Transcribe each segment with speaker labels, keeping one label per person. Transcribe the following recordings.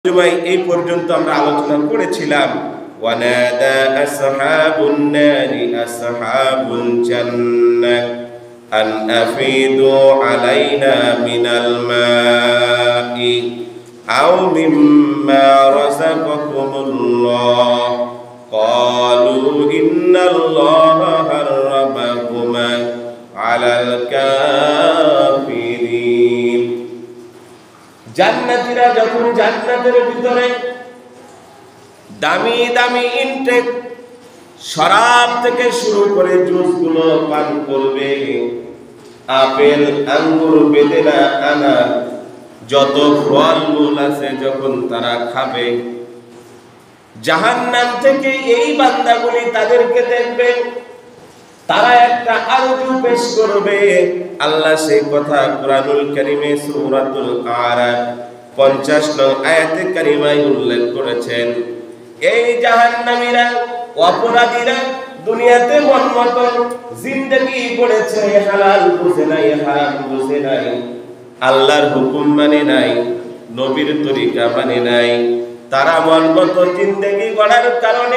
Speaker 1: জুমায় এই পর্যন্ত আমরা আলোচনা করেছিলাম ওয়ানাদা আসহাবুন নারি আসহাবুল জান্নাহ আন আফিদু আলাইনা মিনাল মাই আও মিম্মা রাযাকাকুমুল্লাহ ক্বালু ইন্নাল্লাহা হাররামাহুমা আলাল কাফিরিন। জান্নাতীরা যখন জান্নাতের ভিতরে দামি দামি ইনটেক শরাব থেকে শুরু করে জুসগুলো পান করবে, আপেল আঙ্গুর বেদেনা আনার যত ফলমূল আছে যখন তারা খাবে, জাহান্নাম থেকে এই বান্দাগুলি তাদেরকে দেখবে, তারা একটা আরজু পেশ করবে। আল্লাহ সেই কথা কুরআনুল কারীমে সূরাতুল আরাফ 50 নং আয়াতে কারিমায় উল্লেখ করেছেন। এই জাহান্নামীরা অপরাধীরা দুনিয়াতে মনমতো জিন্দেগি করেছে, হালাল বুঝে নাই, হারাম বুঝে নাই, আল্লাহর হুকুম মানে নাই, নবীর তরিকা মানে নাই। তারা মনমতো জিন্দেগি গড়ার কারণে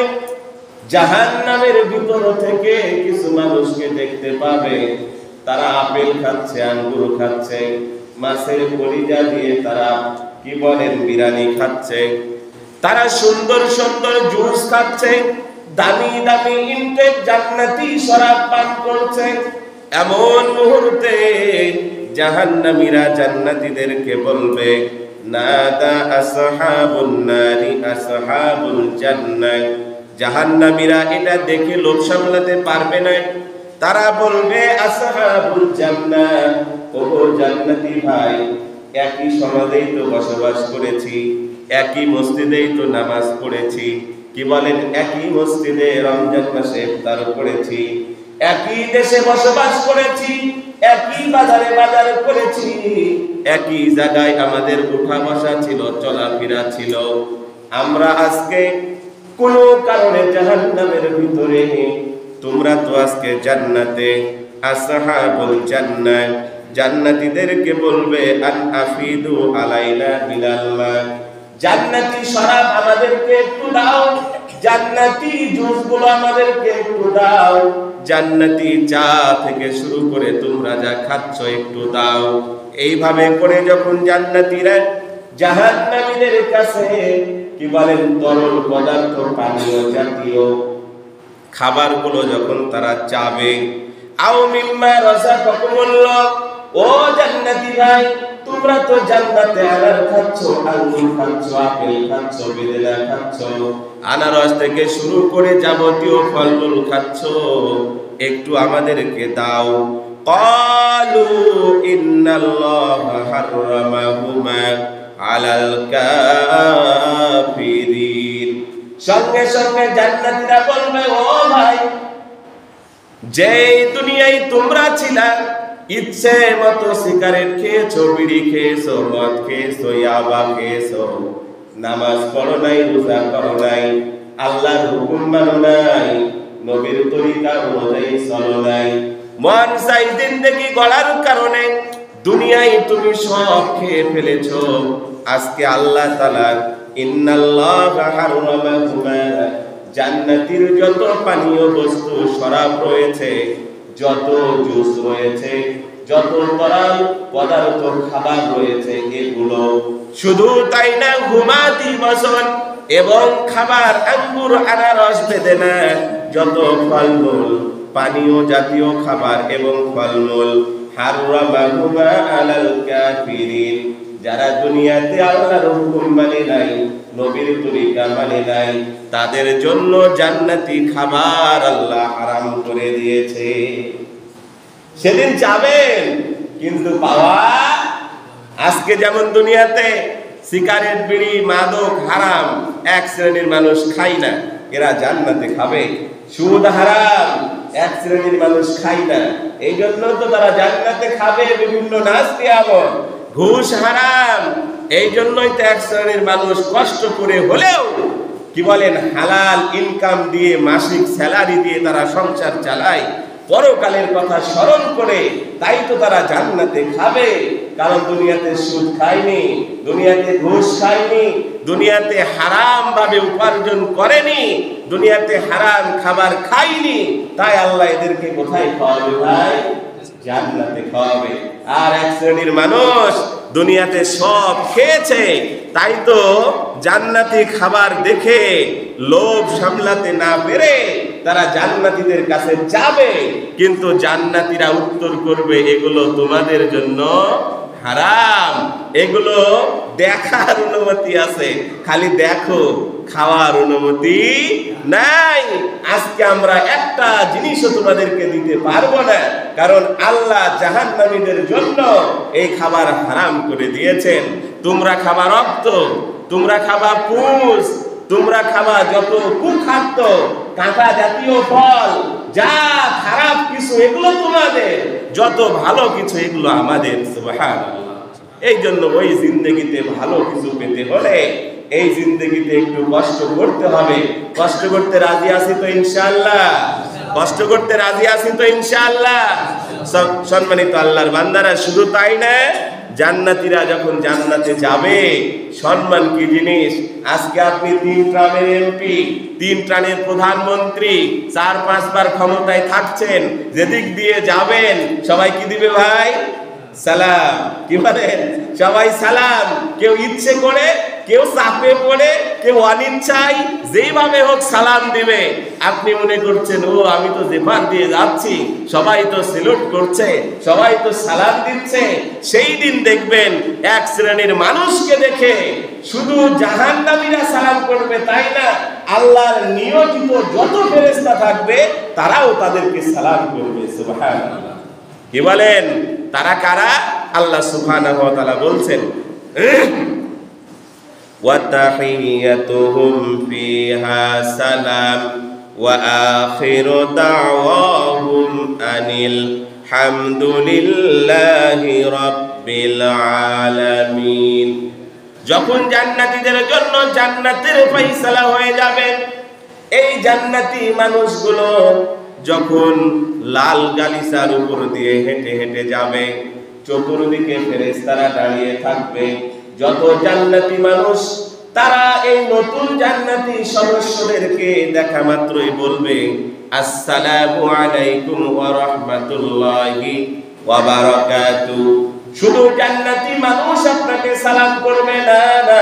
Speaker 1: জাহান্নামের ভিতর থেকে কিছু মানুষকে দেখতে পাবে, তারা আপেল খাচ্ছে, আঙ্গুর খাচ্ছে, মাছের কলিজা দিয়ে তারা কি বলেন বিরিয়ানি খাচ্ছে, তারা সুন্দর সুন্দর জুস খাচ্ছে, দামি দামি ইনটেক জান্নাতি শরাব পান করছে। এমন মুহূর্তে জাহান্নামীরা জান্নাতীদেরকে বলবে, নাদা আসহাবুন নারি আসহাবুল জান্নাহ। জাহান্নামীরা এটা দেখে লোভ সামলাতে পারবে না, তারা বলবে আসহাবুল জান্নাহ, ওগো জান্নাতি ভাই, একই সমাজেই তো বসবাস করেছি, একই মসজিদেই তো নামাজ পড়েছি, কি বলেন একই মসজিদে রমজান মাসে ইফতার করেছি, একই দেশে বসবাস করেছি, একই বাজারে বাজার করেছি, একই জায়গায় আমাদের উঠা বসা ছিল, চলাফেরা ছিল। আমরা আজকে কোন কারণে জাহান্নামের ভিতরে, তোমরা তো আজকে জান্নাতে। আসহাবুল জান্নাহ জান্নাতীদেরকে বলবে, আন আফিদু আলাইনা মিনাল মা, জান্নাতি শরাব আমাদেরকে একটু দাও, জান্নাতি জুসগুলো আমাদেরকে একটু দাও, জান্নাতি চা থেকে শুরু করে তোমরা যা খাচ্ছ একটু দাও। এইভাবে করে যখন জান্নাতীরা জাহান্নামীদের কাছে কি বলেন তরল পদার্থ পানীয় জাতীয় খাবারগুলো যখন তারা চাবে, আও মিম্মা রাযাকাকুমুল্লাহ, ও জান্নাতি ভাই, তোমরা তো জান্নাতে আনার খাচ্ছ, আঙ্গুর খাচ্ছ, আপেল খাচ্ছ, বেদেনা খাচ্ছ, আনারস থেকে শুরু করে যাবতীয় ফলমূল খাচ্ছ, একটু আমাদেরকে দাও। ক্বালু ইন্নাল্লাহা হাররামাহুমা আলাল কাফিরিন। সঙ্গে সঙ্গে জান্নাতীরা বলবে, ও ভাই, যেই দুনিয়ায় তোমরা ছিলা, ইচ্ছে মতো সিগারেট খেয়েছো, বিড়ি খেয়েছো, মদ খেয়েছো, ইয়াবা খেয়েছো, নামাজ পড়ো নাই, রোজা করো নাই, আল্লাহর হুকুম মানো নাই, নবীর তরিকা অনুযায়ী চলো নাই, মন চাই জিন্দেগি গড়ার কারণে দুনিয়ায় তুমি সব খেয়ে ফেলেছো। আজকে আল্লাহ তাআলা ইন্নাল্লাহা হাররামাহুমা, জান্নাতীর যত পানীয় বস্তু শরাব রয়েছে, যত জুস রয়েছে, যত তরল পদার্থ খাবার রয়েছে, এগুলো শুধু তাই না, ঘুমাতি বসন এবং খাবার আঙ্গুর আনারস বেদেনা যত ফলমূল পানীয় জাতীয় খাবার এবং ফলমূল, হাররামাহুমা আলাল কাফিরিন, যারা দুনিয়াতে আল্লাহর হুকুম মানে নাই, নবীর তরিকা মানে নাই, তাদের জন্য জান্নাতি খাবার আল্লাহ হারাম করে দিয়েছে। সেদিন যাবেন, কিন্তু পাওয়া আজকে যেমন দুনিয়াতে সিগারেট, বিড়ি, মাদক হারাম, এক শ্রেণীর মানুষ খায় না, এরা জান্নাতে খাবে। সুদ হারাম, এক শ্রেণীর মানুষ খায় না, এই জন্য তো তারা জান্নাতে খাবে বিভিন্ন নাচ নিয়ামত। ঘুষ হারাম, এই জন্যই তো এক শ্রেণীর মানুষ কষ্ট করে হলেও কি বলেন হালাল ইনকাম দিয়ে, মাসিক স্যালারি দিয়ে তারা সংসার চালায়, পরকালের কথা স্মরণ করে, তাই তো তারা জান্নাতে খাবে। কারণ দুনিয়াতে সুদ খায়নি, দুনিয়াতে ঘুষ খায়নি, দুনিয়াতে হারাম ভাবে উপার্জন করেনি, দুনিয়াতে হারাম খাবার খায়নি। তাই আল্লাহ এদেরকে কোথায় খাওয়াবে ভাই? জান্নাতে খাওয়াবে। আর এক শ্রেণীর মানুষ দুনিয়াতে সব খেয়েছে, তাই তো জান্নাতি খাবার দেখে লোভ সামলাতে না পেরে তারা জান্নাতীদের কাছে যাবে, কিন্তু জান্নাতীরা উত্তর করবে এগুলো তোমাদের জন্য হারাম, এগুলো দেখার অনুমতি আছে, খালি দেখো, খাওয়ার অনুমতি নাই। আজকে আমরা একটা জিনিসও তোমাদেরকে দিতে পারবো না, কারণ আল্লাহ জাহান্নামীদের জন্য এই খাবার হারাম করে দিয়েছেন। তোমরা খাবা রক্ত, তোমরা খাবা পুষ, তোমরা খাবা যত কুখাদ্য, কাঁটা জাতীয় ফল, যা খারাপ কিছু এগুলো তোমাদের, যত ভালো কিছু এগুলো আমাদের। সুবহানাল্লাহ। এই জন্য ওই জিন্দেগিতে ভালো কিছু পেতে হলে এই জিন্দেগিতে একটু কষ্ট করতে হবে। কষ্ট করতে রাজি আছি তো ইনশাআল্লাহ? কষ্ট করতে রাজি আছি তো ইনশাআল্লাহ? সম্মানিত আল্লাহর বান্দারা, শুধু তাই না, জান্নাতীরা যখন জান্নাতে যাবে, সম্মান কি জিনিস। আজকে আপনি 3 ট্রামের এমপি, 3 ট্রামের প্রধানমন্ত্রী, 4-5 বার ক্ষমতায় থাকছেন, যেদিক দিয়ে যাবেন সবাই কি দিবে ভাই? সালাম। কি বলেন? সবাই সালাম। কেউ ইচ্ছে করে, কেউ চাপে পড়ে, কেউ অনিচ্ছায়, যেভাবে হোক সালাম দিবে। আপনি মনে করছেন ও আমি তো যেখান দিয়ে যাচ্ছি সবাই তো সেলুট করছে, সবাই তো সালাম দিচ্ছে। সেই দিন দেখবেন এক শ্রেণীর মানুষকে দেখে শুধু জাহান্নামীরা সালাম করবে তাই না, আল্লাহর নিয়োজিত যত ফেরেশতা থাকবে তারাও তাদেরকে সালাম করবে। সুবহানাল্লাহ। কি বলেন? তারা কারা? আল্লাহ সুবহানাহু ওয়া তাআলা বলছেন, ওয়া তাহিয়াতুহুম ফিহা সালাম ওয়া আখিরু দাওয়াহুম আনিল হামদুলিল্লাহি রাব্বিল আলামিন। যখন জান্নাতীদের জন্য জান্নাতের ফয়সালা হয়ে যাবে, এই জান্নাতি মানুষগুলো যখন লাল গালিচার উপর দিয়ে হেঁটে হেঁটে যাবে, চতুর্দিকে ফেরেশতারা দাঁড়িয়ে থাকবে। যত জান্নাতি মানুষ তারা এই নতুন জান্নাতি সদস্যদেরকে দেখা মাত্রই বলবে, আসসালামু আলাইকুম ওয়া রাহমাতুল্লাহি ওয়া বারাকাতুহু। শুধু জান্নাতি মানুষ আপনাকে সালাম করবে না,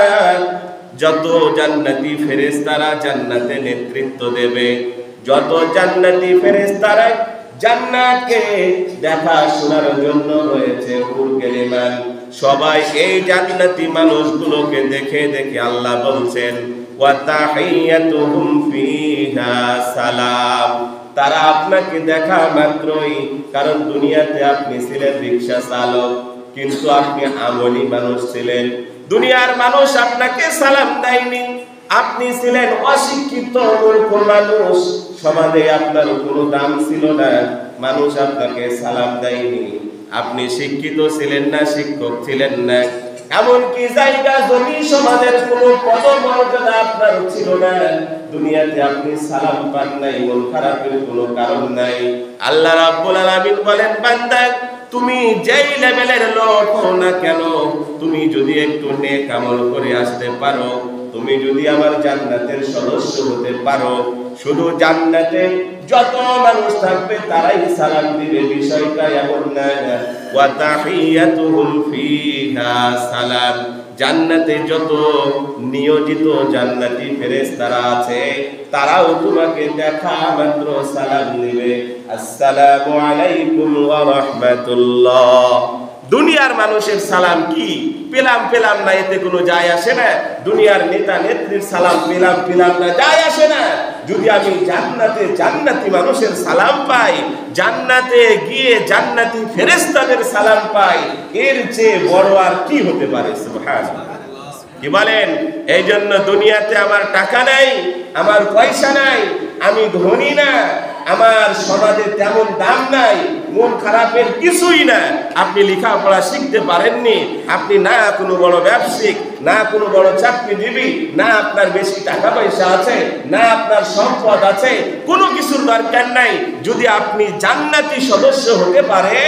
Speaker 1: যত জান্নাতি ফেরেশতারা জান্নাতে নেতৃত্ব দেবে, যত জান্নাতি ফেরেশতারা জান্নাতকে দেখাশোনার জন্য রয়েছে হুরগেলিমান, সবাই এই জান্নাতি মানুষগুলোকে দেখে দেখে আল্লাহ বলছেন, ওয়া তাহিয়াতুহুম ফিহা সালাম। তারা আপনাকে দেখা মাত্রই, কারণ দুনিয়াতে আপনি ছিলেন রিকশা চালক, কিন্তু আপনি আমলি মানুষ ছিলেন, দুনিয়ার মানুষ আপনাকে সালাম দেয়নি। আপনি ছিলেন অশিক্ষিত মূর্খ মানুষ, সমাজে আপনার কোনো দাম ছিল না, মানুষ আপনাকে সালাম দেয়নি। আপনি শিক্ষিত ছিলেন না, শিক্ষক ছিলেন না, এমনকি জায়গা জমি সমাজের কোনো পদমর্যাদা আপনার ছিল না, দুনিয়াতে আপনি সালাম পান নাই, মন খারাপের কোনো কারণ নাই। আল্লাহ রাব্বুল আলামিন বলেন, বান্দা তুমি যেই লেভেলের লোক হও না কেন, তুমি যদি একটু নেক আমল করে আসতে পারো, তুমি যদি আমার জান্নাতের সদস্য হতে পারো, শুধু জান্নাতে যত মানুষ থাকবে তারাই সালাম দিবে, বিষয়টা এমন না। ওয়া তাহিয়াতুহুম ফিহা সালাম। জান্নাতে যত নিয়োজিত জান্নাতি ফেরেশতারা আছে তারাও তোমাকে দেখা মাত্র সালাম দিবে, আসসালামু আলাইকুম ওয়া রাহমাতুল্লাহ। দুনিয়ার মানুষের সালাম কি পেলাম না, এতে কোনো যায় আসে না। দুনিয়ার নেতা নেত্রীর সালাম পেলাম না, যায় আসে না। যদি আমি জান্নাতে জান্নাতি মানুষের সালাম পাই, জান্নাতে গিয়ে জান্নাতি ফেরেশতাদের সালাম পাই, এর চেয়ে বড় আর কি হতে পারে? সুবহানাল্লাহ। কি বলেন? এই জন্য দুনিয়াতে আমার টাকা নাই, আমার পয়সা নাই, আমি ধনী না, আমার সমাজে তেমন দাম নাই, মন খারাপের কিছুই না, আপনি লেখাপড়া শিখতে পারেননি, আপনি না কোনো বড় ব্যবসায়িক, না কোনো বড় চাকরিজীবী, না আপনার বেশি টাকা পয়সা আছে, না আপনার সম্পদ আছে, কোনো কিছুর দরকার নাই। যদি আপনি জান্নাতি সদস্য হতে পারেন,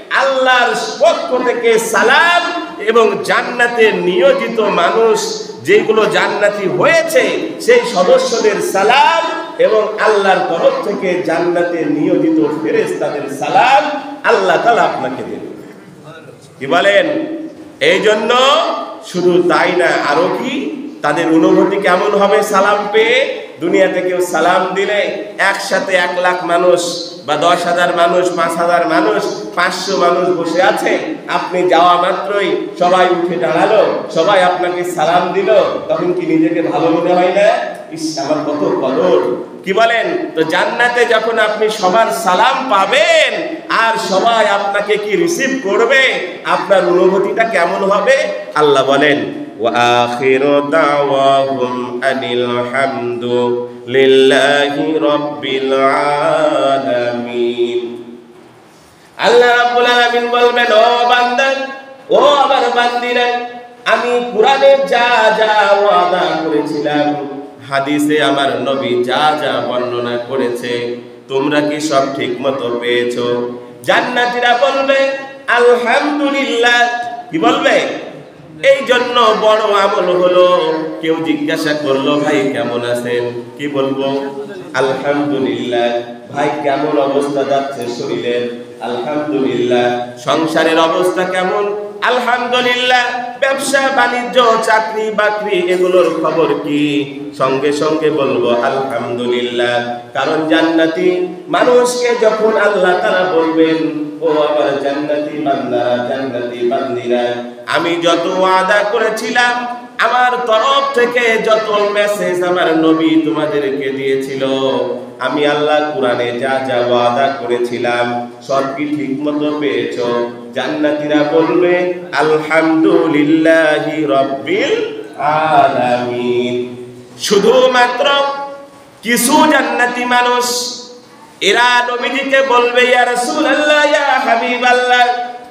Speaker 1: আল্লাহর পক্ষ থেকে সালাম এবং জান্নাতে নিয়োজিত মানুষ যেগুলো জান্নাতি হয়েছে সেই সদস্যদের সালাম এবং আল্লাহর তরফ থেকে জান্নাতে নিয়োজিত ফেরেশতাদের সালাম আল্লাহ তাআলা আপনাকে দেবেন। কি বলেন? এই জন্য শুধু তাই না, আরো কি তাদের অনুভূতি কেমন হবে সালাম পেয়ে? দুনিয়াতে কেউ সালাম দিলে একসাথে 1 লাখ মানুষ বা 10,000 মানুষ, 5,000 মানুষ, 500 মানুষ বসে আছে, আপনি যাওয়া মাত্রই সবাই উঠে দাঁড়ালো, সবাই আপনাকে সালাম দিল, তখন কি নিজেকে ভালো মনে হয় না? ইস, আমার কত কদর। কি বলেন? তো জান্নাতে যখন আপনি সবার সালাম পাবেন আর সবাই আপনাকে কি রিসিভ করবে, আপনার অনুভূতিটা কেমন হবে? আল্লাহ বলেন وآخر دعواهم أن الحمد لله رب العالمين। আল্লাহ রাব্বুল আলামিন বলবেন, ও বান্দা, ও আমার বান্দিরা, আমি কোরআনে যা যা ওয়াদা করেছিলাম, হাদিসে আমার নবী যা যা বর্ণনা করেছে, তোমরা কি সব ঠিকমতো পেয়েছো? জান্নাতীরা বলবে আলহামদুলিল্লাহ। কি বলবে? এই জন্য বড় আমল হলো, কেউ জিজ্ঞাসা করলো ভাই কেমন আছেন, কি বলবো? আলহামদুলিল্লাহ। ভাই কেমন অবস্থা যাচ্ছে শরীরের? আলহামদুলিল্লাহ। সংসারের অবস্থা কেমন? আলহামদুলিল্লাহ। ব্যবসা বাণিজ্য চাকরি বাকরি এগুলোর খবর কি? সঙ্গে সঙ্গে বলবো আলহামদুলিল্লাহ। কারণ জান্নাতি মানুষকে যখন আল্লাহ তাআলা বলবেন, ও আমার জান্নাতি বান্দারা, জান্নাতি বান্দিরা, আমি যত ওয়াদা করেছিলাম, আমার তরফ থেকে যত মেসেজ আমার নবী তোমাদেরকে দিয়েছিল, আমি আল্লাহ কোরআনে যা যা ওয়াদা করেছিলাম সব কি ঠিকমতো পেয়েছো? জান্নাতীরা বলবে আলহামদুলিল্লাহি রাব্বিল আলামিন। শুধুমাত্র কিছু জান্নাতি মানুষ এরা নবীজিকে বলবে, ইয়া রাসূলুল্লাহ, ইয়া হাবিবাল্লাহ,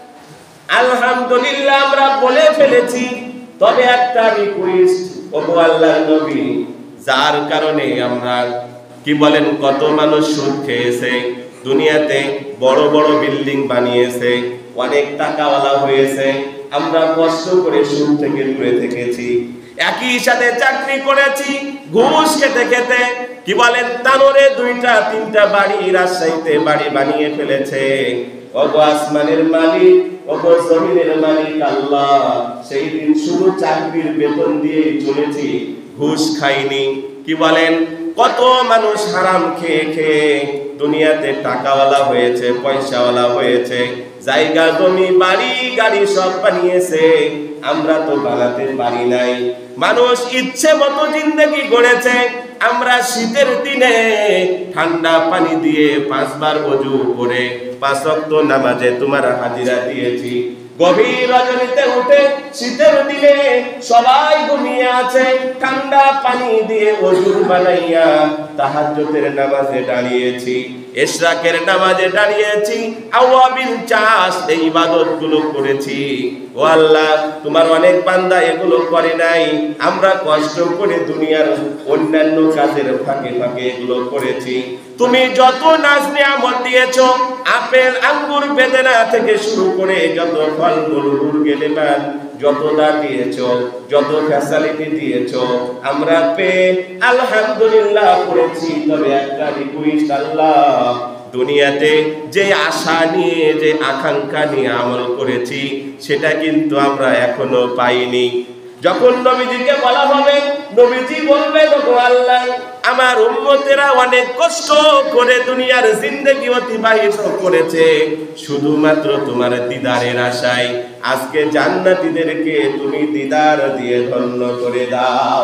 Speaker 1: আলহামদুলিল্লাহ আমরা বলে ফেলেছি, তবে একটা রিকোয়েস্ট, ওগো আল্লাহর নবী, যার কারণে আমরা কি বলেন কত মানুষ সুদ খেয়েছে, দুনিয়াতে বড় বড় বিল্ডিং বানিয়েছে, অনেক টাকাওয়ালা হয়েছে, আমরা কষ্ট করে সুদ থেকে দূরে থেকেছি, একই সাথে চাকরি করেছি ঘুষ খেতে খেতে, কি বলেন তানোরে 2টা 3টা বাড়ি রাজশাহীতে বাড়ি বানিয়ে ফেলেছে। ওগো আসমানের মালিক, ওগো জমিনের মালিক আল্লাহ, সেই দিন শুধু চাকরির বেতন দিয়ে চলেছি, ঘুষ খাইনি। কি বলেন? কত মানুষ হারাম খেয়ে খেয়ে দুনিয়াতে টাকাওয়ালা হয়েছে, পয়সাওয়ালা হয়েছে, জায়গা জমি বাড়ি গাড়ি সব বানিয়েছে, আমরা তো বানাতে পারি নাই। মানুষ ইচ্ছে মতো জিন্দেগি গড়েছে, আমরা শীতের দিনে ঠান্ডা পানি দিয়ে 5 বার ওযু করে 5 ওয়াক্ত নামাজে তোমার হাজিরা দিয়েছি। গভীর রজনীতে উঠে শীতের দিনে সবাই ঘুমিয়ে আছে, ঠান্ডা পানি দিয়ে ওযু বানাইয়া তাহাজ্জুদের নামাজে দাঁড়িয়েছি, ইশরাকের নামাজে দাঁড়িয়েছি, আওয়াবিল চাষ এই ইবাদতগুলো করেছি। ও আল্লাহ, তোমার অনেক বান্দা এগুলো করে নাই, আমরা কষ্ট করে দুনিয়ার অন্যান্য কাজের ফাঁকে ফাঁকে এগুলো করেছি। তুমি যত নাজ নিয়ামত দিয়েছো, আপেল আঙ্গুর বেদেনা থেকে শুরু করে যত ফলমূল মুরগেলেমান যত দা দিয়েছো, যত ফ্যাসিলিটি দিয়েছো, আমরা পেয়ে আলহামদুলিল্লাহ করেছি। তবে একটা রিকোয়েস্ট আল্লাহ, দুনিয়াতে যে আশা নিয়ে যে আকাঙ্ক্ষা নিয়ে আমল করেছি সেটা কিন্তু আমরা এখনো পাইনি। যখন নবীজিকে বলা হবে, নবীজি বলবে, ওগো আল্লাহ, আমার উম্মতেরা অনেক কষ্ট করে দুনিয়ার জিন্দেগি অতিবাহিত করেছে শুধুমাত্র তোমার দিদারের আশায়, আজকে জান্নাতীদেরকে তুমি দিদার দিয়ে ধন্য করে দাও।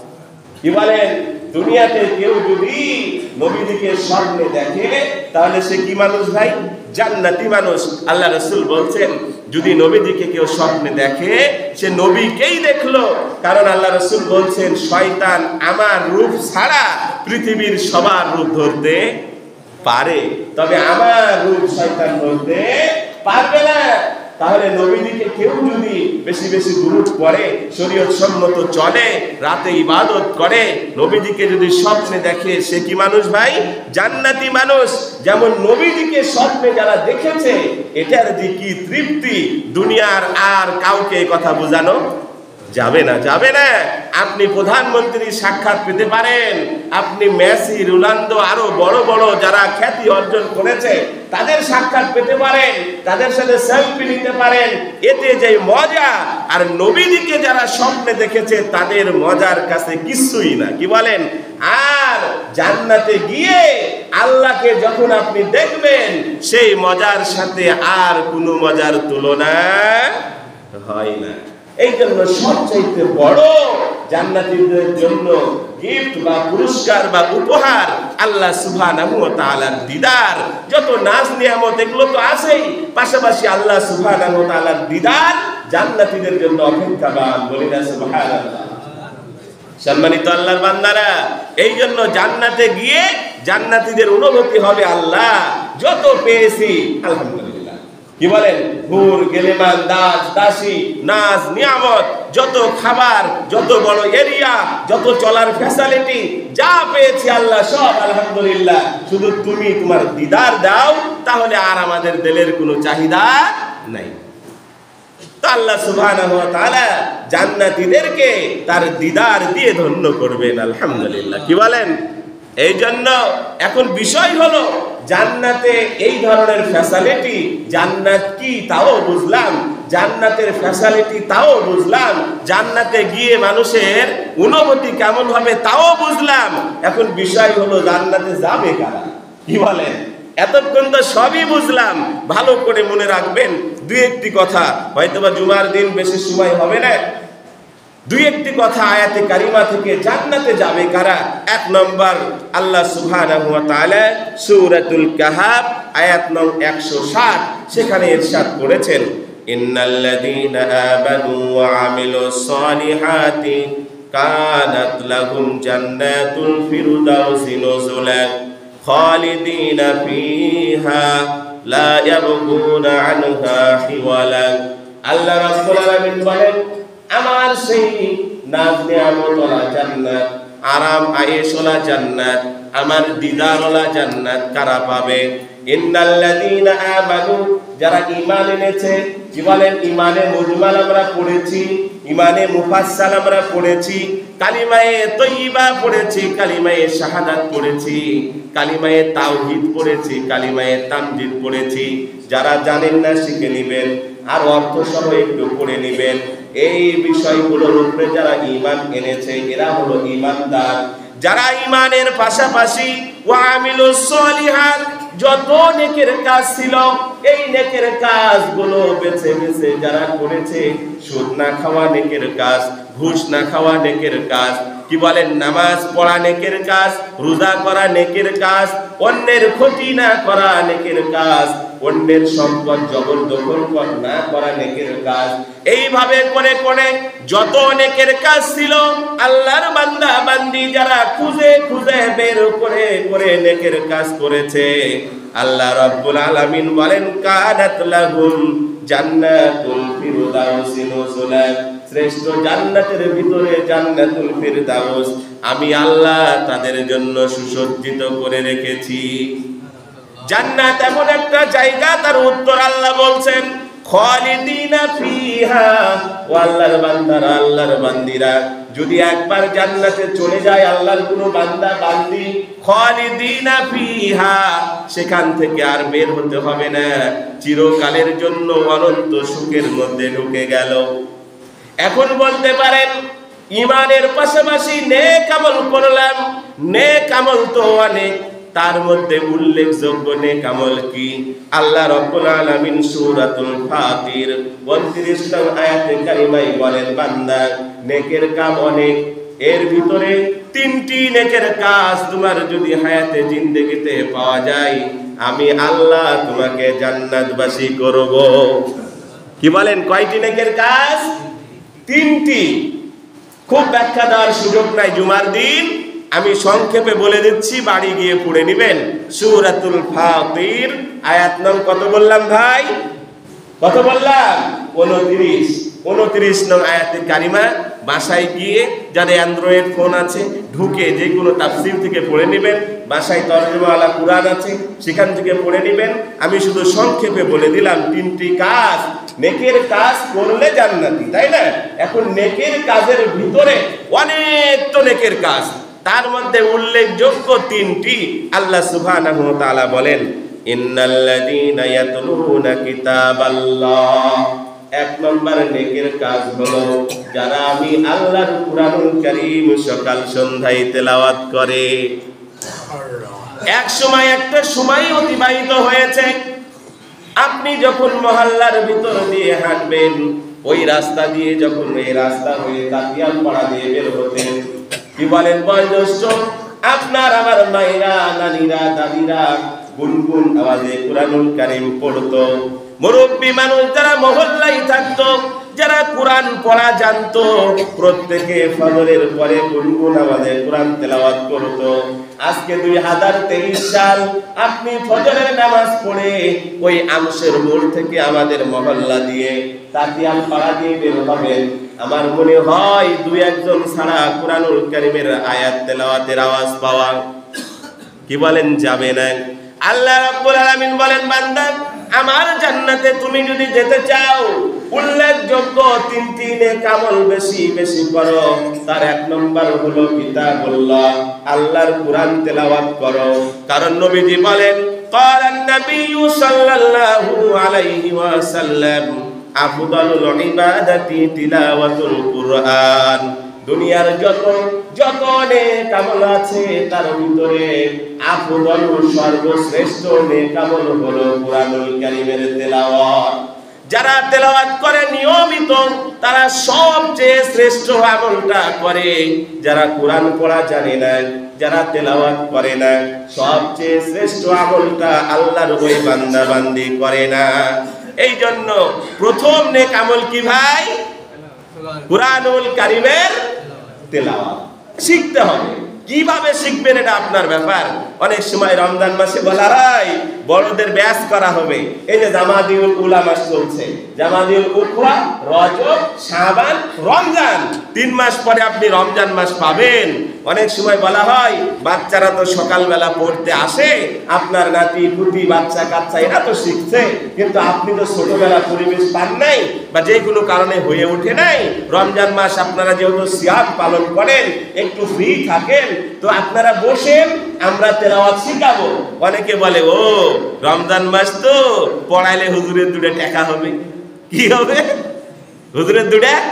Speaker 1: কি বলেন? দুনিয়াতে কেউ যদি নবীজিকে স্বপ্নে দেখে তাহলে সে কি মানুষ ভাই? জান্নাতি মানুষ। আল্লাহ রাসূল বলছেন, যদি নবীজিকে কেউ স্বপ্নে দেখে সে নবীকেই দেখলো, কারণ আল্লাহ রাসূল বলছেন শয়তান আমার রূপ ছাড়া পৃথিবীর সবার রূপ ধরতে পারে, তবে আমার রূপ শয়তান ধরতে পারবে না। তাহলে নবীজিকে কেউ যদি বেশি বেশি দুরূদ পড়ে, শরীয়ত সম্মত চলে, রাতে ইবাদত করে, নবীজিকে যদি স্বপ্নে দেখে, সে কি মানুষ ভাই? জান্নাতি মানুষ। যেমন নবীজিকে স্বপ্নে যারা দেখেছে, এটার যে কি তৃপ্তি, দুনিয়ার আর কাউকে এই কথা বোঝানো যাবে না, যাবে না। আপনি প্রধানমন্ত্রীর সাক্ষাৎ পেতে পারেন, আপনি মেসি, রোনালদো, আরো বড় বড় যারা খ্যাতি অর্জন করেছে তাদের সাক্ষাৎ পেতে পারেন, তাদের সাথে সেলফি নিতে পারেন, এতে যে মজা, আর নবীজিকে যারা স্বপ্নে দেখেছে তাদের মজার কাছে কিছুই না। কি বলেন? আর জান্নাতে গিয়ে আল্লাহকে যখন আপনি দেখবেন, সেই মজার সাথে আর কোনো মজার তুলনা হয় না। এই জন্য সবচাইতে বড় জান্নাতীদের জন্য গিফট বা পুরস্কার বা উপহার আল্লাহ সুবহানাহু ওয়া তাআলার দিদার। যত নাজ নিয়ামত এগুলো তো আছেই, পাশাপাশি আল্লাহ সুবহানাহু ওয়া তাআলার দিদার জান্নাতীদের জন্য অপেক্ষামান। বলি না সুবহানাল্লাহ। সম্মানিত আল্লাহর বান্দারা, এই জন্য জান্নাতে গিয়ে জান্নাতীদের অনুভূতি হবে, আল্লাহ যত পেয়েছি আলহামদুলিল্লাহ। কি বলেন? হুর, গেলেমান, দাস, দাসী, নাজ, নিয়ামত, যত খাবার, যত বড় এরিয়া, যত চলার ফ্যাসিলিটি, যা পেয়েছি আল্লাহ সব আলহামদুলিল্লাহ। শুধু তুমি তোমার দিদার দাও, তাহলে আর আমাদের দিলের কোনো চাহিদা নাই। তো আল্লাহ সুবহানাহু ওয়া তাআলা জান্নাতীদেরকে তার দিদার দিয়ে ধন্য করবেন আলহামদুলিল্লাহ। কি বলেন? এই জন্য এখন বিষয় হলো, জান্নাতে এই ধরনের ফ্যাসিলিটি, জান্নাত কি তাও বুঝলাম, জান্নাতের ফ্যাসিলিটি তাও বুঝলাম, জান্নাতে গিয়ে মানুষের অনুভূতি কেমন হবে তাও বুঝলাম। এখন বিষয় হলো জান্নাতে যাবে কারা? কি বলেন? এতক্ষণ তো সবই বুঝলাম, ভালো করে মনে রাখবেন। দুই একটি কথা, হয়তোবা জুমার দিন বেশি সময় হবে না, দুই একটি কথা আয়াতে কারিমা থেকে জান্নাতে যাবে কারা। এক নম্বর, আল্লাহ সুবহানাহু ওয়া তাআলা সূরাতুল কাহাফ আয়াত নং 160, সেখানে ইরশাদ করেছেন, ইন্নাল্লাযীনা আমানু ওয়া আমিলুস সালিহাতি কানাত লাহুম জান্নাতুল ফিরদাউসি নুজুলান খালিদিনা ফিহা লা ইয়াবগুনা আনহা হিওয়ালা। আল্লাহ রাব্বুল আলামিন বলেন, আমার সেই নাজ নিয়ামতওয়ালা জান্নাত, আরাম আয়েশওয়ালা জান্নাত, আমার দিদারওয়ালা জান্নাত কারা পাবে? ইন্নাল্লাযীনা আমানু, যারা ঈমান এনেছে। কি বলেন? ঈমানে মুজমাল আমরা পড়েছি, ঈমানে মুফাসসাল আমরা পড়েছি, কালিমায়ে তাইয়্যিবা পড়েছি, কালিমায়ে শাহাদাত পড়েছি, কালিমায়ে তাওহীদ পড়েছি, কালিমায়ে তামজিদ পড়েছি। যারা জানেন না শিখে নেবেন, আর অর্থ সহ একটু পড়ে নেবেন। এই বিষয়গুলোর উপরে যারা ঈমান এনেছে এরা হলো ঈমানদার। যারা ঈমানের পাশাপাশি ওয়া আমিলুস সলিহাত, যত নেকের কাজ ছিল এই নেকের কাজগুলো বেছে বেছে যারা করেছে, সুদ না খাওয়া নেকের কাজ, ঘুষ না খাওয়া নেকের কাজ, কি বলেন, নামাজ পড়া নেকের কাজ, রোজা করা নেকের কাজ, অন্যের ক্ষতি না করা নেকের কাজ, অন্যের সম্পদ জবরদখল না করা নেকের কাজ। এইভাবে করে করে যত নেকের কাজ ছিল আল্লাহর বান্দা বান্দি যারা খুঁজে খুঁজে বের করে করে নেকের কাজ করেছে, আল্লাহ রাব্বুল আলামিন বলেন, কানাত লাহুম জান্নাতুল ফিরদাউসি নুজুলা, শ্রেষ্ঠ জান্নাতের ভিতরে জান্নাতুল ফিরদাউস আমি আল্লাহ তাদের জন্য সুসজ্জিত করে রেখেছি। জান্নাত এমন একটা জায়গা, তার উত্তর আল্লাহ বলছেন, খালিদিনা ফিহা। ও আল্লাহর বান্দারা, আল্লাহর বান্দিরা, যদি একবার জান্নাতে চলে যায় আল্লাহর কোনো বান্দা বান্দি, খালিদিনা ফিহা, সেখান থেকে আর বের হতে হবে না, চিরকালের জন্য অনন্ত সুখের মধ্যে ঢুকে গেল। এখন বলতে পারেন, ঈমানের পাশাপাশি নেক আমল করলাম, নেক আমল তো অনেক, তার মধ্যে উল্লেখযোগ্য নেক আমল কি? আল্লাহ রাব্বুল আলামিন সূরাতুল ফাতির 32 নং আয়াতে কারিমায় বলেন, বান্দা নেকের কাম অনেক, এর ভিতরে 3টি নেকের কাজ তোমার যদি হায়াতে জিন্দেগিতে পাওয়া যায়, আমি আল্লাহ তোমাকে জান্নাতবাসী করব। কি বলেন? কয়টি নেকের কাজ? 3টি। খুব ব্যাখ্যা দেওয়ার সুযোগ নাই জুমার দিন, আমি সংক্ষেপে বলে দিচ্ছি, বাড়ি গিয়ে পড়ে নেবেন। সূরাতুল ফাতির আয়াত নং কত বললাম ভাই? কত বললাম? 29 নং আয়াতে কারিমা বাসায় গিয়ে যাদের অ্যান্ড্রয়েড ফোন আছে ঢুকে যে কোনো তাফসীর থেকে পড়ে নেবেন। বাসায় তরজমাওয়ালা কুরআন আছে সেখান থেকে পড়ে নেবেন। আমি শুধু সংক্ষেপে বলে দিলাম 3টি কাজ, নেকের কাজ করলে জান্নাতি, তাই না? এখন নেকের কাজের ভিতরে অনেক তো নেকের কাজ, তার মধ্যে উল্লেখযোগ্য 3টি আল্লাহ সুবহানাহু ওয়া তাআলা বলেন, ইন্নাল্লাযীনা ইয়াতলুনা কিতাবাল্লাহ। 1 নম্বর নেকের কাজ হলো যারা আমি আল্লাহর কুরআনুল কারীম সকাল সন্ধ্যায় তেলাওয়াত করে। এক সময় একটা সময় অতিবাহিত হয়েছে, আপনি যখন মহল্লার ভিতর দিয়ে হাঁটবেন, ওই রাস্তা দিয়ে যখন এই রাস্তা হয়ে কাতিয়াল পাড়া দিয়ে বের হতেন, কি বলেন বয়োজ্যেষ্ঠ আপনার আমার মায়েরা, নানীরা, দাদিরা গুনগুন আওয়াজে কুরআনুল কারীম পড়তো। মুরব্বী মানুষ যারা মহল্লায় থাকতো, যারা কুরআন পড়া জানতো, প্রত্যেকে ফজরের পরে গুনগুন আওয়াজে কুরআন তেলাওয়াত করতো। আজকে 2023 সাল, আপনি ফজরের নামাজ পড়ে ওই আমসের মোড় থেকে আমাদের মহল্লা দিয়ে তাতিয়াল পাড়া দিয়ে বের হবেন, আমার মনে হয় 2-1 জন ছাড়া কুরআনুল কারীমের আয়াত তেলাওয়াতের আওয়াজ পাওয়া, কি বলেন, যাবে না? আল্লাহ রাব্বুল আলামিন বলেন, বান্দা আমার জান্নাতে তুমি যদি যেতে চাও, উল্লেখযোগ্য 3টি নেক আমল বেশি বেশি করো। তার 1 নম্বর হলো কিতাবুল্লাহ, আল্লাহর কুরআন তেলাওয়াত করো। কারণ নবীজি বলেন, ক্বালান নাবিয়্যু সাল্লাল্লাহু আলাইহি ওয়াসাল্লাম, আফদালুল ইবাদাতি তিলাওয়াতুল কুরআন। দুনিয়ার যত নেক আমল আছে তার ভিতরে আফদল সর্বশ্রেষ্ঠ নেক আমল হলো কুরআনুল কারীমের তেলাওয়াত। যারা তেলাওয়াত করে নিয়মিত তারা সবচেয়ে শ্রেষ্ঠ আমলটা করে। যারা কুরআন পড়া জানে না, যারা তেলাওয়াত করে না, সবচেয়ে শ্রেষ্ঠ আমলটা আল্লাহর ওই বান্দা বান্দি করে না। এই জন্য প্রথম নেক আমল কি ভাই? কুরআনুল কারীমের তেলাওয়াত শিখতে হবে। কিভাবে শিখবেন এটা আপনার ব্যাপার। অনেক সময় রমজান মাসে বলা হয় বড়দের ব্যাচ করা হবে, এই যে জামাদিউল উলা মাস চলছে, জামাদিউল উখরা, রজব, শাবান, রমজান, 3 মাস পরে আপনি রমজান মাস পাবেন। অনেক সময় বলা হয় বাচ্চারা তো সকালবেলা পড়তে আসে, আপনার নাতি পুতি বাচ্চা কাচ্চা এরা তো শিখছে, কিন্তু আপনি তো ছোটবেলা পরিবেশ পান নাই বা যে কোনো কারণে হয়ে ওঠে নাই। রমজান মাস আপনারা যেহেতু সিয়াম পালন করেন, একটু ফ্রি থাকেন, তো আপনারা বসেন, আমরা তেলাওয়াত শিখাবো। অনেকে বলে ও রমজান মাস তো পড়াইলে হুজুরের 2 টাকা হবে। কি হবে? হুজুরের 2 টাকা।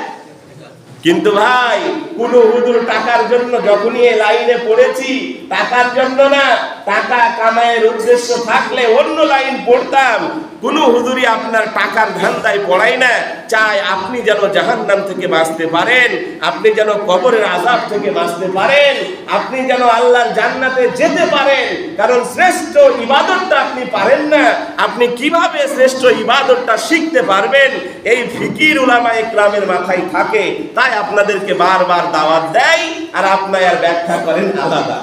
Speaker 1: কিন্তু ভাই কোন হুজুর টাকার জন্য যখনই এই লাইনে পড়েছি, টাকার জন্য না, টাকা কামাইয়ের উদ্দেশ্য থাকলে অন্য লাইন পড়তাম। কোন হুজুরই আপনার টাকার ধান্দায় পড়াই না, চাই আপনি যেন জাহান্নাম থেকে বাঁচতে পারেন, আপনি যেন কবরের আযাব থেকে বাঁচতে পারেন, আপনি যেন আল্লাহর জান্নাতে যেতে পারেন। কারণ শ্রেষ্ঠ ইবাদতটা আপনি পারেন না, আপনি কিভাবে শ্রেষ্ঠ ইবাদতটা শিখতে পারবেন? এই ফিকির উলামায়ে কেরামের মাথায় থাকে, তাই আপনাদেরকে বারবার দাওয়াত দেয়, আর আপনারা আর ব্যাখ্যা করেন আলাদা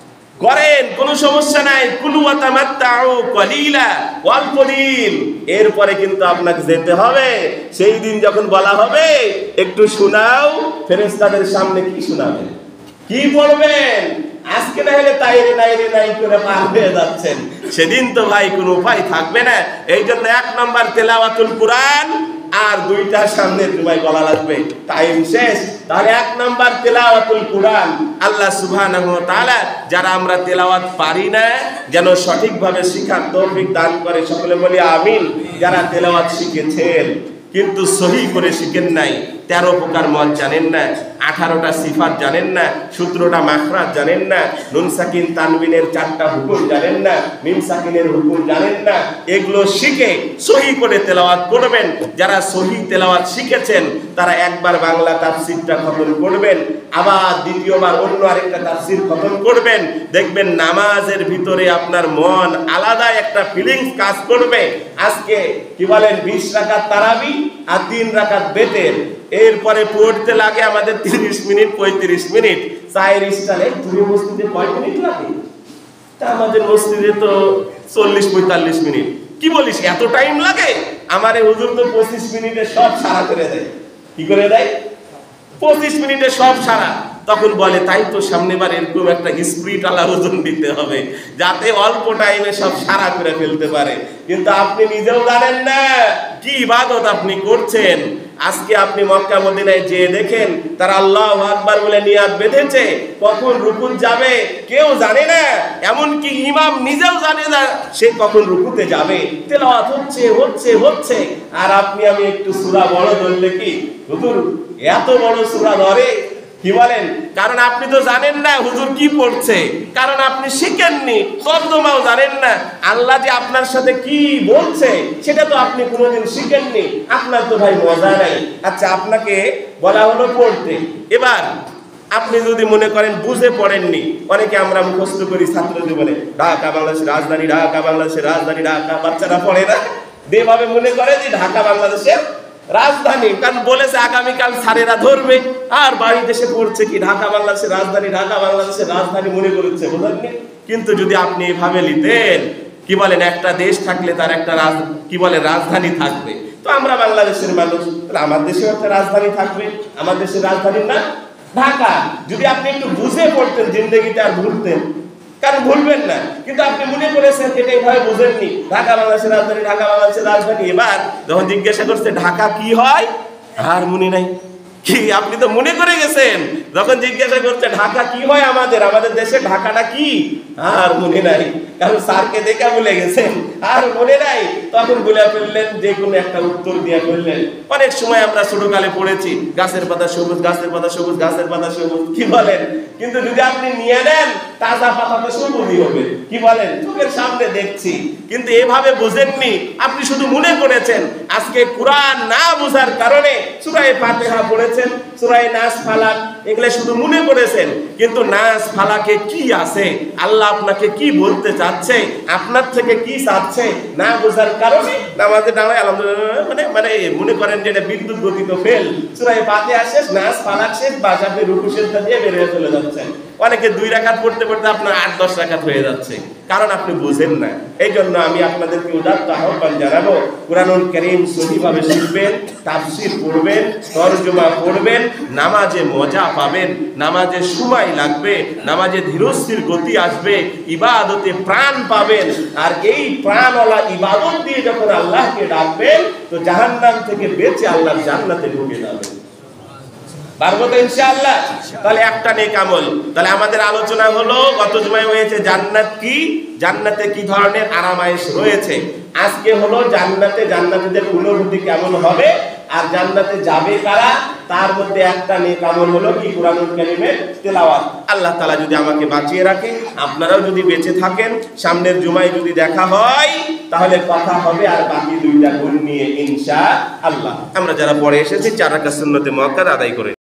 Speaker 1: করেন, কোনো সমস্যা নাই। কুলু ওয়া তামাত্তাউ কলিলা, অল্প দিন, এরপরে কিন্তু আপনাকে যেতে হবে। সেই দিন যখন বলা হবে একটু শোনাও, ফেরেশতাদের সামনে কি শোনাবেন, কি পড়বেন? আজকে না হলে তাইরে নাইরে নাই করে পার হয়ে যাচ্ছেন, সেদিন তো ভাই কোনো উপায় থাকবে না। এই জন্য 1 নম্বর তেলাওয়াতুল কুরআন, আর 2টার সামনে তোমায় বলা লাগবে, টাইম শেষ। তাহলে 1 নম্বর তেলাওয়াতুল কুরআন। আল্লাহ সুবহানাহু ওয়া তাআলা যারা আমরা তেলাওয়াত পারি না, যেন সঠিকভাবে শিখার তৌফিক দান করে, সকলে বলি আমিন। যারা তেলাওয়াত শিখেছেন কিন্তু সহি করে শিখেন নাই, 13 প্রকার মদ জানেন না, 18টা সিফাত জানেন না, 17টা মাখরাজ জানেন না, নুন সাকিন তানবিনের 4টা হুকুম জানেন না, মিম সাকিনের হুকুম জানেন না, এগুলো শিখে সহি করে তেলাওয়াত করবেন। যারা সহি তেলাওয়াত শিখেছেন তারা একবার বাংলা তাফসীরটা খতম করবেন, আবার দ্বিতীয়বার অন্য আরেকটা তাফসীর খতম করবেন। দেখবেন নামাজের ভিতরে আপনার মন আলাদা একটা ফিলিংস কাজ করবে। আজকে কি বলেন 20 রাকাত তারাবি আর 3 রাকাত বেতের, এরপরে পড়তে লাগে আমাদের 30 মিনিট 35 মিনিট। 4 স্টাইলে তুমি মসজিদে কয় মিনিট লাগে? তা আমাদের মসজিদে তো 40-45 মিনিট। কি বলিস এত টাইম লাগে? আমারে হুজুর তো 25 মিনিটে সব সারা করে দেয়। কি করে দেয়? 25 মিনিটে সব সারা। তখন বলে তাই তো সামনেবার এরকম একটা স্পিরিট আলা ওজন দিতে হবে যাতে অল্প টাইমে সব সারা করে ফেলতে পারে। কিন্তু আপনি নিজেও জানেন না কি ইবাদত আপনি করছেন। আজকে আপনি মক্কা মদিনায় যেয়ে দেখেন তারা আল্লাহু আকবার বলে নিয়াত বেঁধেছে, কখন রুকুতে যাবে কেউ জানে না, এমনকি ইমাম নিজেও জানে না সে কখন রুকুতে যাবে। তেলাওয়াত হচ্ছে হচ্ছে হচ্ছে, আর আপনি আমি একটু সূরা বড় ধরলে কি হুজুর এত বড় সূরা ধরে? কি বলেন? কারণ আপনি তো জানেন না হুজুর কি পড়ছে, কারণ আপনি শিখেননি, তর্জমাও জানেন না। আল্লাহ যে আপনার সাথে কি বলছে সেটা তো আপনি কোনোদিন শিখেননি, আপনার তো ভাই মজা নাই। আচ্ছা, আপনাকে বলা হলো পড়তে, এবার আপনি যদি মনে করেন বুঝে পড়েননি, অনেকে আমরা মুখস্থ করি ছাত্র জীবনে, ঢাকা বাংলাদেশের রাজধানী, ঢাকা বাংলাদেশের রাজধানী, ঢাকা। বাচ্চারা পড়ে না, যেভাবে মনে করে যে ঢাকা বাংলাদেশের রাজধানী, কারণ বলেছে আগামীকাল স্যারেরা ধরবে, আর বাড়িতে এসে পড়ছে কি ঢাকা বাংলাদেশের রাজধানী, ঢাকা বাংলাদেশের রাজধানী মনে করেছে, বুঝলেন? কিন্তু যদি আপনি এভাবে নিতেন, কি বলেন, একটা দেশ থাকলে তার একটা কি বলে রাজধানী থাকবে। তো আমরা বাংলাদেশের মানুষ, আমার দেশেও একটা রাজধানী থাকবে, আমার দেশের রাজধানী না ঢাকা। যদি আপনি একটু বুঝে পড়তেন জিন্দেগিতে আর ভুলতেন, কারণ ভুলবেন না। কিন্তু আপনি মনে করেছেন এটা এইভাবে বুঝেননি, ঢাকা বাংলাদেশের রাজধানী, ঢাকা বাংলাদেশের রাজধানী। এবার যখন জিজ্ঞাসা করছে ঢাকা কি হয়, আর মনে নাই কি? আপনি তো মনে করে গেছেন। যখন জিজ্ঞাসা করছে ঢাকা কি হয় আমাদের দেশে, ঢাকাটা কি, আর মনে নাই, কারণ স্যারকে দেখা ভুলে গেছেন, আর মনে নাই। তখন বলে ফেললেন, যে কোনো একটা উত্তর দিয়ে ফেললেন। অনেক সময় আমরা ছোটকালে পড়েছি গাছের পাতা সবুজ, গাছের পাতা সবুজ, গাছের পাতা সবুজ, কি বলেন? কিন্তু যদি আপনি নিয়ে নেন তাজা পাতা তো সবুজই হবে, কি বলেন? চোখের সামনে দেখছি। কিন্তু এভাবে বুঝেননি, আপনি শুধু মনে করেছেন। আজকে কুরআন না বোঝার কারণে সূরা ফাতিহা পড়েছেন, সূরা নাস, ফালাক, এগুলো শুধু মনে করেছেন। কিন্তু নাস ফালাকে কি আছে, আল্লাহ আপনাকে কি বলতে চাচ্ছে, আপনার থেকে কি চাচ্ছে, না বোঝার কারণে নামাজে দাঁড়ায় আলহামদুলিল্লাহ মানে মানে মনে করেন যে এটা বিদ্যুৎ গতিত ফেল। সূরা ফাতিহা শেষ, নাস ফালাক শেষ, বাস আপনি রুকু সিজদা দিয়ে বের হয়ে চলে যাচ্ছেন। অনেকে 2 রাকাত পড়তে পড়তে আপনার 8-10 রাকাত হয়ে যাচ্ছে, কারণ আপনি বুঝেন না। এই জন্য আমি আপনাদেরকে উদাত্ত আহ্বান জানাবো, কুরআনুল কারীম সহিভাবে শিখবেন, তাফসীর পড়বেন, তরজমা পড়বেন, নামাজে মজা পাবেন, নামাজে সময় লাগবে, নামাজে ধীরস্থির গতি আসবে, ইবাদতে প্রাণ পাবেন। আর এই প্রাণওয়ালা ইবাদত দিয়ে যখন আল্লাহকে ডাকবেন, তো জাহান্নাম থেকে বেঁচে আল্লাহর জান্নাতে ঢুকে যাবেন। পারবো তো ইনশাআল্লাহ? তাহলে একটা নেক আমল। তাহলে আমাদের আলোচনা হলো, গত জুমায় হয়েছে জান্নাত কি, জান্নাতে কি ধরনের আরামায়েশ রয়েছে। আজকে হলো জান্নাতীদের অনুভূতি কেমন হবে, আর জান্নাতে যাবে কারা, তার মধ্যে একটা নেক আমল হলো কি, কুরআনুল কারীমের তেলাওয়াত। আল্লাহ তাআলা যদি আমাকে বাঁচিয়ে রাখে, আপনারাও যদি বেঁচে থাকেন, সামনের জুমায় যদি দেখা হয়, তাহলে কথা হবে আর বাকি 2টা গুণ নিয়ে ইনশাআল্লাহ। আমরা যারা পরে এসেছি 4 রাকাত সুন্নতে মুআক্কাদা আদায় করে